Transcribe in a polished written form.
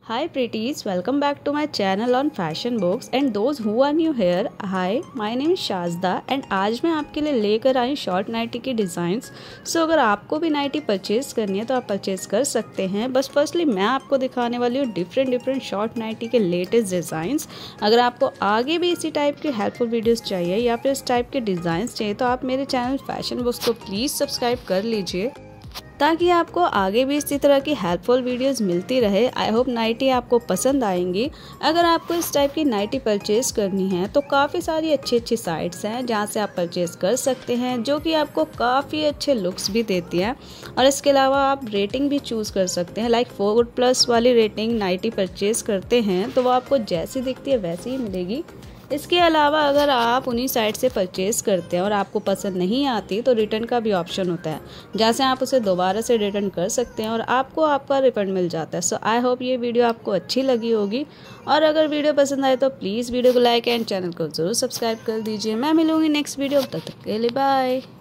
Hi pretties, welcome back to my channel on fashion books and those who are new here, hi, my name is Shazda and आज मैं आपके लिए लेकर आई short nighty की designs. So अगर आपको भी नाइटी परचेज़ करनी है तो आप परचेज़ कर सकते हैं। बस फर्स्टली मैं आपको दिखाने वाली हूँ डिफरेंट शॉर्ट नाइटी के लेटेस्ट डिज़ाइंस। अगर आपको आगे भी इसी टाइप की हेल्पफुल वीडियोज़ चाहिए या फिर इस टाइप के डिज़ाइंस चाहिए तो आप मेरे चैनल फैशन बुक्स को प्लीज़ सब्सक्राइब कर लीजिए ताकि आपको आगे भी इसी तरह की हेल्पफुल वीडियोस मिलती रहे। आई होप नाइटी आपको पसंद आएंगी। अगर आपको इस टाइप की नाइटी परचेज़ करनी है तो काफ़ी सारी अच्छी साइट्स हैं जहां से आप परचेज़ कर सकते हैं, जो कि आपको काफ़ी अच्छे लुक्स भी देती हैं। और इसके अलावा आप रेटिंग भी चूज़ कर सकते हैं, लाइक 4+ वाली रेटिंग नाइटी परचेज़ करते हैं तो वो आपको जैसी दिखती है वैसी ही मिलेगी। इसके अलावा अगर आप उन्हीं साइट से परचेज़ करते हैं और आपको पसंद नहीं आती तो रिटर्न का भी ऑप्शन होता है, जहाँ से आप उसे दोबारा से रिटर्न कर सकते हैं और आपको आपका रिफंड मिल जाता है। सो आई होप ये वीडियो आपको अच्छी लगी होगी और अगर वीडियो पसंद आए तो प्लीज़ वीडियो को लाइक एंड चैनल को ज़रूर सब्सक्राइब कर दीजिए। मैं मिलूँगी नेक्स्ट वीडियो, तब तक के लिए बाय।